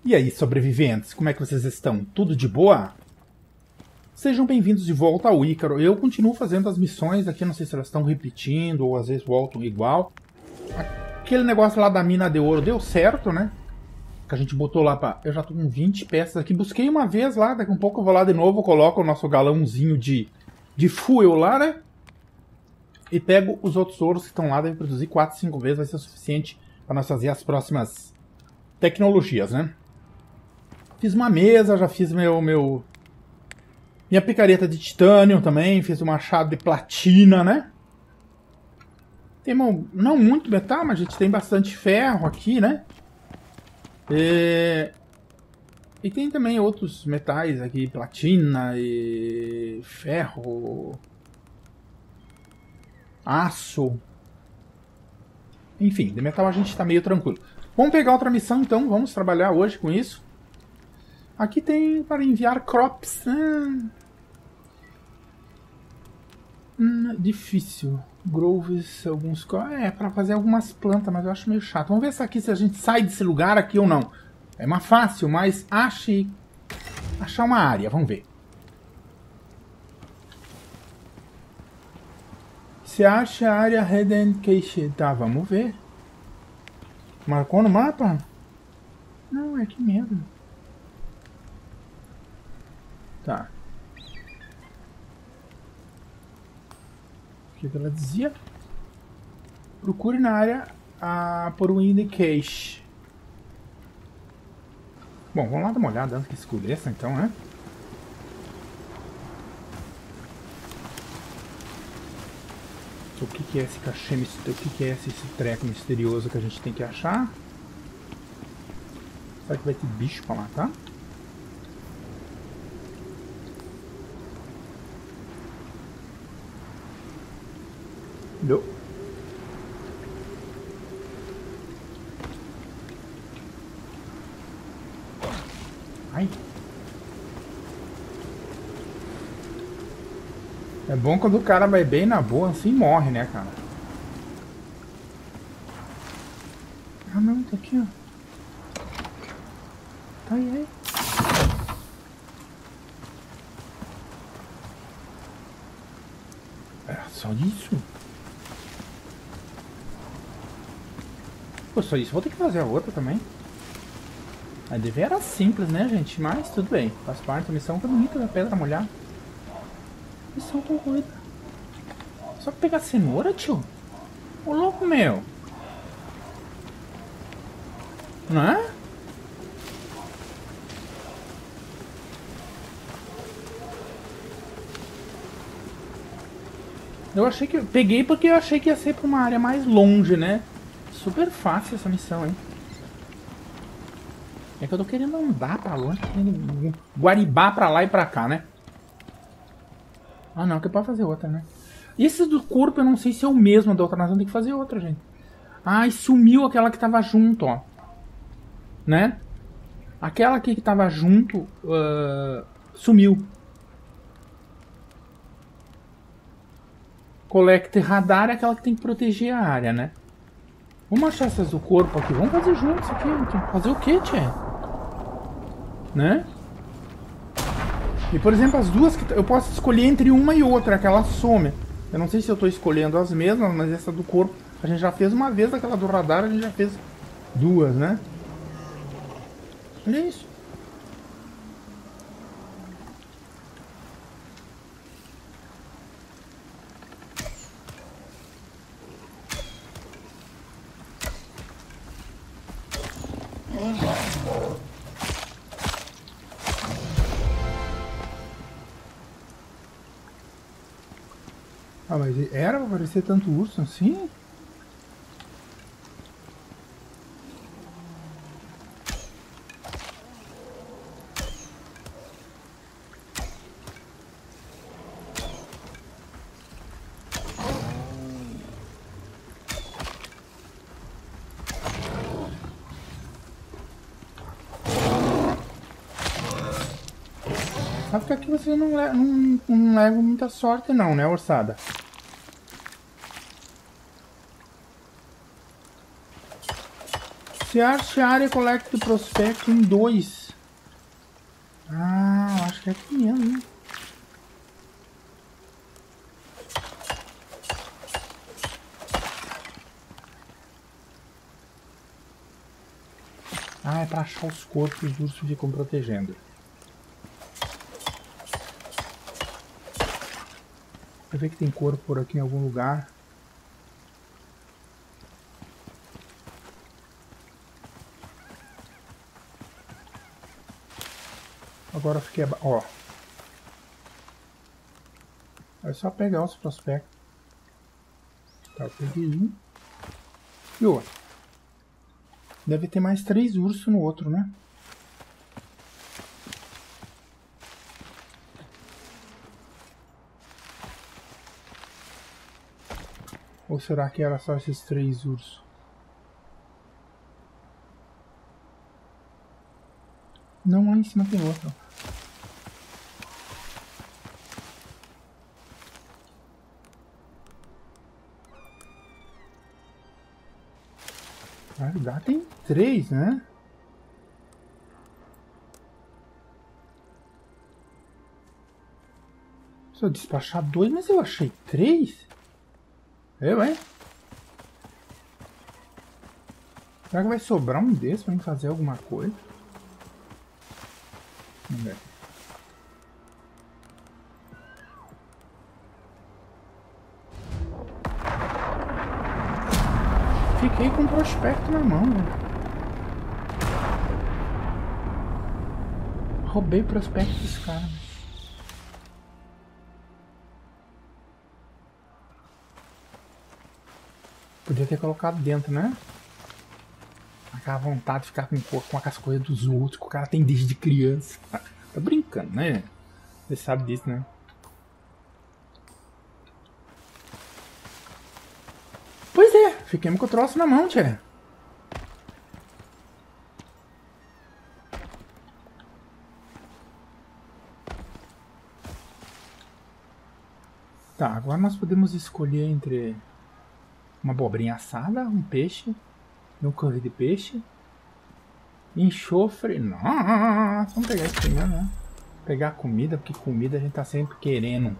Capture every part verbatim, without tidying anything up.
E aí, sobreviventes, como é que vocês estão? Tudo de boa? Sejam bem-vindos de volta ao Ícaro. Eu continuo fazendo as missões aqui, não sei se elas estão repetindo ou às vezes voltam igual. Aquele negócio lá da mina de ouro deu certo, né? Que a gente botou lá pra... Eu já tô com vinte peças aqui. Busquei uma vez lá, daqui a um pouco eu vou lá de novo, coloco o nosso galãozinho de, de fuel lá, né? E pego os outros ouros que estão lá, deve produzir quatro, cinco vezes, vai ser o suficiente para nós fazer as próximas tecnologias, né? Fiz uma mesa, já fiz meu, meu... minha picareta de titânio também, fiz um machado de platina, né? Tem uma, não muito metal, mas a gente tem bastante ferro aqui, né? E, e tem também outros metais aqui, platina e ferro, aço. Enfim, de metal a gente tá meio tranquilo. Vamos pegar outra missão então, vamos trabalhar hoje com isso. Aqui tem para enviar crops. Hum, hum, difícil. Groves, alguns... É, para fazer algumas plantas, mas eu acho meio chato. Vamos ver se aqui se a gente sai desse lugar aqui ou não. É mais fácil, mas ache... achar uma área. Vamos ver. Se acha a área Hidden Cache. Tá, vamos ver. Marcou no mapa? Não, é que medo. Tá. O que ela dizia? Procure na área a, por um Hidden Cache. Bom, vamos lá dar uma olhada antes que escureça então, né? O que, que é esse cachê misterioso? O que, que é esse, esse treco misterioso que a gente tem que achar? Será que vai ter bicho pra matar? Não. Ai. É bom quando o cara vai bem na boa, assim morre, né, cara? Ah, não, tá aqui, ó. Tá aí, aí. É só isso? Pô, só isso. Vou ter que fazer a outra também. A dever era simples, né, gente? Mas tudo bem. Faz parte da missão. Tá bonita da pedra molhada. Missão tão doida. Só que pegar cenoura, tio? Ô louco, meu. Não é? Eu achei que... Peguei porque eu achei que ia ser pra uma área mais longe, né? Super fácil essa missão, hein? É que eu tô querendo andar pra longe, querendo guaribar pra lá e pra cá, né? Ah, não, que é pra fazer outra, né? Esse do corpo eu não sei se é o mesmo da outra, nós vamos ter que fazer outra, gente. Ah, e sumiu aquela que tava junto, ó. Né? Aquela aqui que tava junto, uh, sumiu. Collect radar é aquela que tem que proteger a área, né? Vamos achar essas do corpo aqui. Vamos fazer juntos aqui. Fazer o que, tchê? Né? E, por exemplo, as duas que eu posso escolher entre uma e outra, aquela some. Eu não sei se eu estou escolhendo as mesmas, mas essa do corpo a gente já fez uma vez, aquela do radar a gente já fez duas, né? Olha isso. Ah, mas era pra parecer tanto urso assim? Sabe que aqui você não, le não, não leva muita sorte não, né, orçada? Search Area Collect Prospect em dois. Ah, acho que é aqui mesmo, né? Ah, é pra achar os corpos que os ursos ficam protegendo. Eu ver que tem corpo por aqui em algum lugar. Agora eu fiquei... Ó. É só pegar os prospectos. Tá, eu peguei um. E outro. Deve ter mais três ursos no outro, né? Ou será que era só esses três ursos? Não, lá em cima tem outro. Na verdade tem três, né? Se eu despachar dois, mas eu achei três? Eu, hein? Será que vai sobrar um desses pra mim fazer alguma coisa? Vamos ver. Fiquei com o prospecto na mão, velho. Roubei o prospecto dos caras. Podia ter colocado dentro, né? Aquela vontade de ficar com, com as coisas dos outros que o cara tem desde criança. Tá brincando, né? Você sabe disso, né? Pois é, fiquemos com o troço na mão, tchê. Tá, agora nós podemos escolher entre uma abobrinha assada, um peixe, um curry de peixe, enxofre. Nossa, vamos pegar isso primeiro, né? Pegar comida, porque comida a gente tá sempre querendo.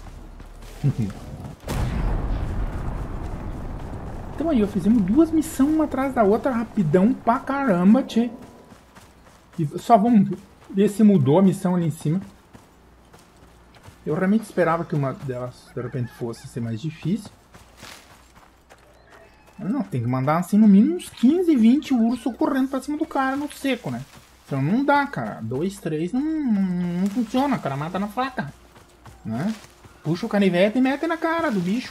Então aí, ó, fizemos duas missões uma atrás da outra, rapidão pra caramba, tchê. E só vamos ver se mudou a missão ali em cima. Eu realmente esperava que uma delas, de repente, fosse ser mais difícil. Mas não, tem que mandar assim no mínimo uns quinze, vinte ursos correndo pra cima do cara no seco, né? Então não dá, cara. Dois, três não, não, não funciona, o cara mata na faca. Né? Puxa o canivete e mete na cara do bicho.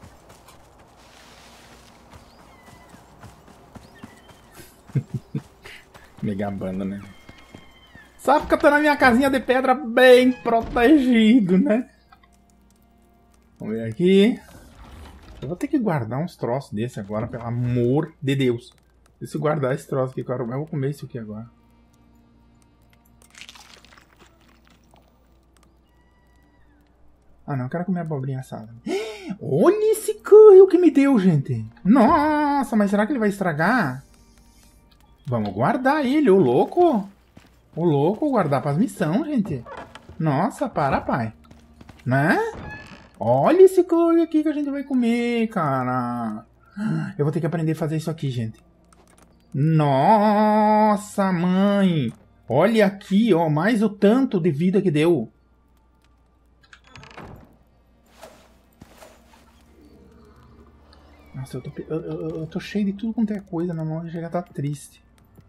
Mega banda, né? Só porque eu tô na minha casinha de pedra bem protegido, né? Vamos ver aqui. Eu vou ter que guardar uns troços desse agora, pelo amor de Deus. Deixa eu guardar esse troço aqui, cara. Eu vou comer isso aqui agora. Ah, não. Eu quero comer abobrinha assada. Olha esse coelho que me deu, gente. Nossa, mas será que ele vai estragar? Vamos guardar ele, o louco. O louco, guardar para as missões, gente. Nossa, para, pai. Né? Olha esse coelho aqui que a gente vai comer, cara. Eu vou ter que aprender a fazer isso aqui, gente. Nossa, mãe. Olha aqui, ó. Mais o tanto de vida que deu. Nossa, eu tô, eu, eu, eu tô cheio de tudo quanto é coisa na mão. Já tá triste.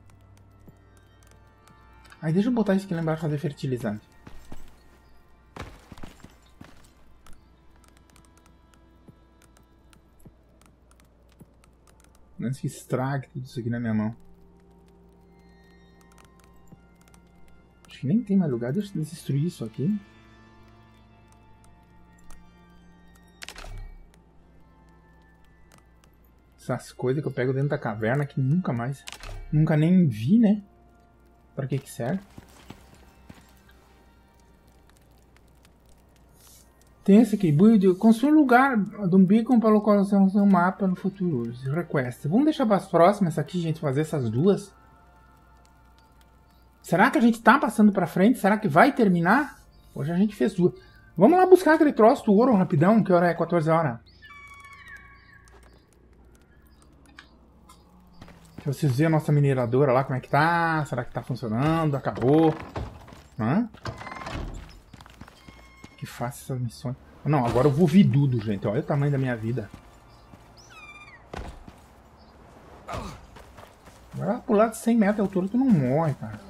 Aí deixa eu botar isso aqui lá embaixo pra fazer fertilizante. Antes que estrague tudo isso aqui na minha mão. Acho que nem tem mais lugar. Deixa eu destruir isso aqui. Essas coisas que eu pego dentro da caverna que nunca mais... Nunca nem vi, né? Pra que que serve? Tem esse aqui, build, construir um lugar de um beacon para localização no mapa no futuro. Request. Vamos deixar para as próximas aqui, gente, fazer essas duas. Será que a gente tá passando para frente? Será que vai terminar? Hoje a gente fez duas. Vamos lá buscar aquele troço do ouro rapidão, que hora é? quatorze horas. Deixa vocês verem a nossa mineradora lá, como é que tá. Será que tá funcionando? Acabou? Hã? Que faça essas missões. Não, agora eu vou vidudo, gente. Olha o tamanho da minha vida. Agora pular de cem metros de altura, tu não morre, cara.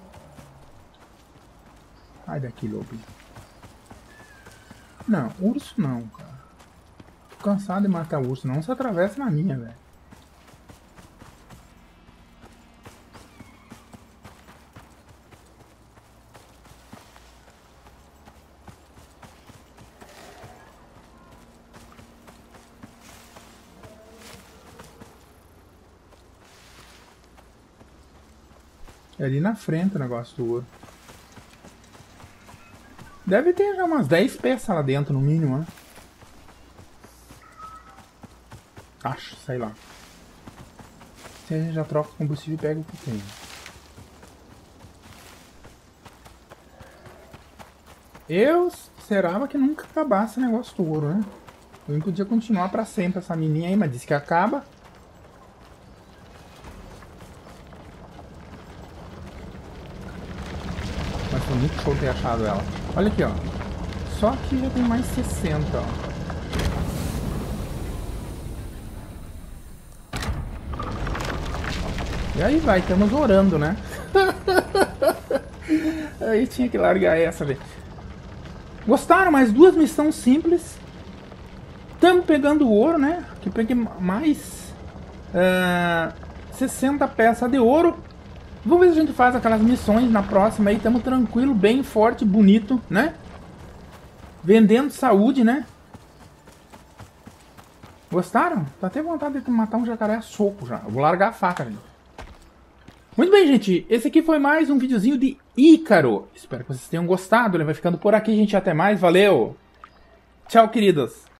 Sai daqui, lobo. Não, urso não, cara. Tô cansado de matar urso. Não se atravessa na minha, velho. É ali na frente o negócio do ouro. Deve ter já umas dez peças lá dentro, no mínimo, né? Acho, sei lá. Se a gente já troca o combustível e pega o que tem. Eu esperava que nunca acabasse o negócio do ouro, né? Eu podia continuar pra sempre essa mininha aí, mas disse que acaba. Mas foi muito show ter achado ela. Olha aqui, ó. Só que já tem mais sessenta, ó. E aí vai, estamos orando, né? Aí tinha que largar essa, velho. Gostaram? Mais duas missões simples. Estamos pegando ouro, né? Que eu peguei mais uh, sessenta peças de ouro. Vamos ver se a gente faz aquelas missões na próxima aí. Estamos tranquilo, bem forte, bonito, né? Vendendo saúde, né? Gostaram? Tô até vontade de matar um jacaré a soco já. Eu vou largar a faca, gente. Muito bem, gente. Esse aqui foi mais um videozinho de Ícaro. Espero que vocês tenham gostado. Ele vai ficando por aqui, gente. Até mais. Valeu. Tchau, queridos.